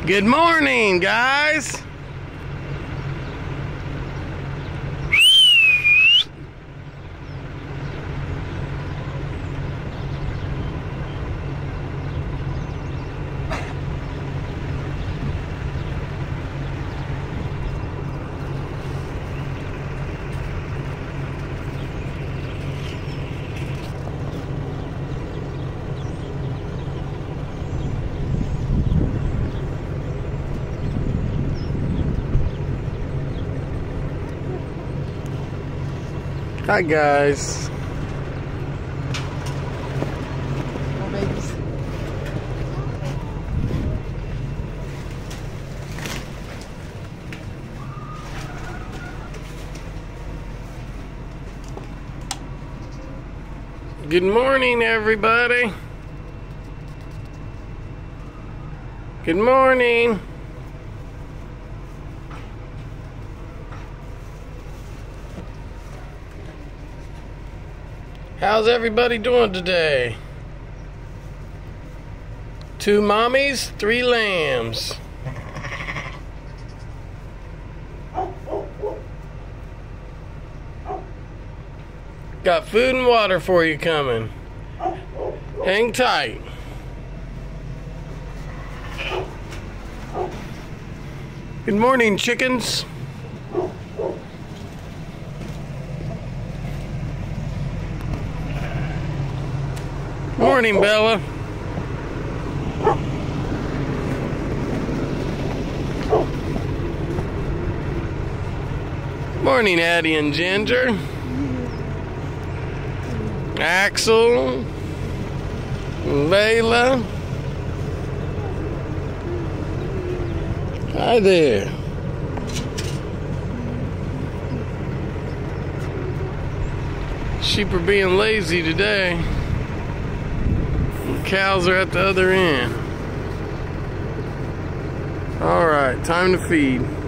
Good morning, guys. Hi, guys. Oh, babies. Good morning, everybody. Good morning. How's everybody doing today? 2 mommies, 3 lambs. Got food and water for you coming. Hang tight. Good morning, chickens. Morning, Bella. Morning, Addie and Ginger. Axel. Layla. Hi there. Sheep are being lazy today. Cows are at the other end. All right, time to feed.